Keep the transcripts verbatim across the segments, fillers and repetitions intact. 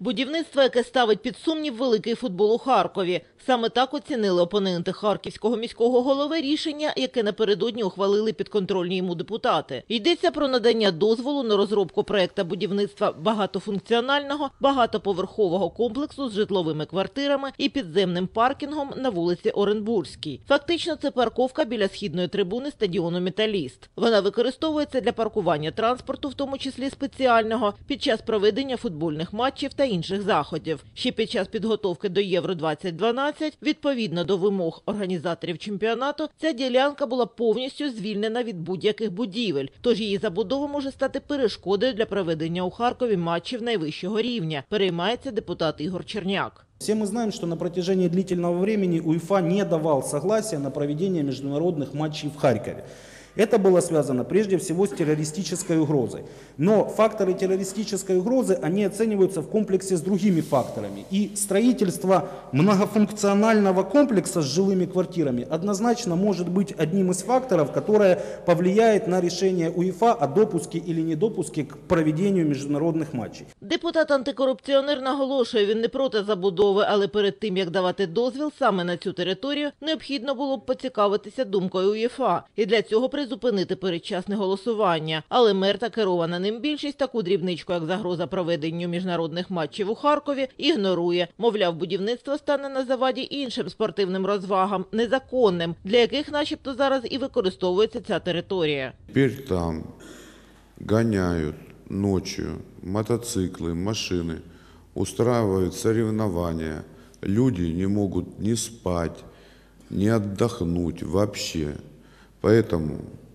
Будівництво, яке ставить під сумнів великий футбол у Харкові. Саме так оцінили опоненти харківського міського голови рішення, яке напередодні ухвалили підконтрольні йому депутати. Йдеться про надання дозволу на розробку проекту будівництва багатофункціонального, багатоповерхового комплексу з житловими квартирами і підземним паркінгом на вулиці Оренбурзькій. Фактично, це парковка біля східної трибуни стадіону «Металіст». Вона використовується для паркування транспорту, в тому числі спеціального, під час проведення футбольних матчів та інших заходів. Ще під час підготовки до Євро двадцять дванадцять, відповідно до вимог організаторів чемпіонату, ця ділянка була повністю звільнена від будь-яких будівель, тож її забудова може стати перешкодою для проведення у Харкові матчів найвищого рівня, переймається депутат Ігор Черняк. Все мы знаем, что на протяжении длительного времени УЕФА не давал согласия на проведение международных матчей в Харькове. Это было связано прежде всего с террористической угрозой. Но факторы террористической угрозы, они оцениваются в комплексе с другими факторами. И строительство многофункционального комплекса с жилыми квартирами однозначно может быть одним из факторов, которое повлияет на решение УЕФА о допуске или недопуске к проведению международных матчей. Депутат-антикорупціонер наголошує, він не проти забудови, але перед тим, як давати дозвіл саме на цю територію, необхідно було б поцікавитися думкою УЄФА. І для цього призупинити передчасне голосування. Але мер та керована ним більшість таку дрібничку, як загроза проведенню міжнародних матчів у Харкові, ігнорує. Мовляв, будівництво стане на заваді іншим спортивним розвагам, незаконним, для яких начебто зараз і використовується ця територія. Тепер там гоняють ночью мотоциклы, машины, устраивают соревнования. Люди не могут ни спать, ни отдохнуть вообще. Поэтому,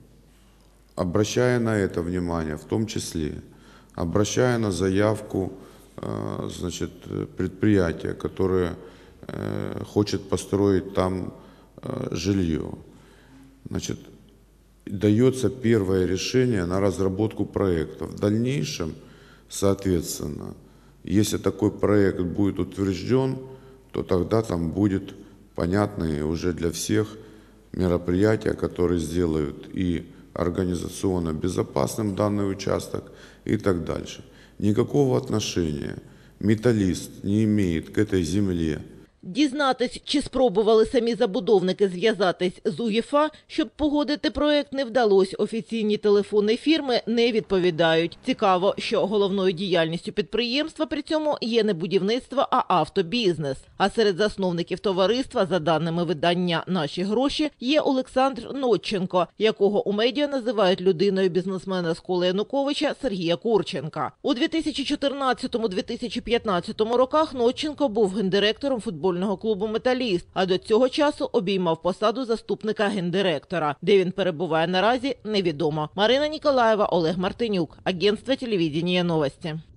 обращая на это внимание, в том числе, обращая на заявку значит, предприятия, которое хочет построить там жилье, значит, дается первое решение на разработку проекта. В дальнейшем, соответственно, если такой проект будет утвержден, то тогда там будет понятные уже для всех мероприятия, которые сделают и организационно безопасным данный участок и так дальше. Никакого отношения «Металлист» не имеет к этой земле. Дізнатись, чи спробували самі забудовники зв'язатись з УЄФА, щоб погодити проект, не вдалося. Офіційні телефони фірми не відповідають. Цікаво, що головною діяльністю підприємства при цьому є не будівництво, а автобізнес. А серед засновників товариства, за даними видання «Наші гроші», є Олександр Нотченко, якого у медіа називають людиною бізнесмена з кола Януковича Сергія Курченка. У дві тисячі чотирнадцятому - дві тисячі п'ятнадцятому роках Нотченко був гендиректором футбольного клубу «Металіст», а до цього часу обіймав посаду заступника гендиректора. Де він перебуває наразі, невідомо. Марина Ніколаєва, Олег Мартинюк. Агентство телевидения «Новости».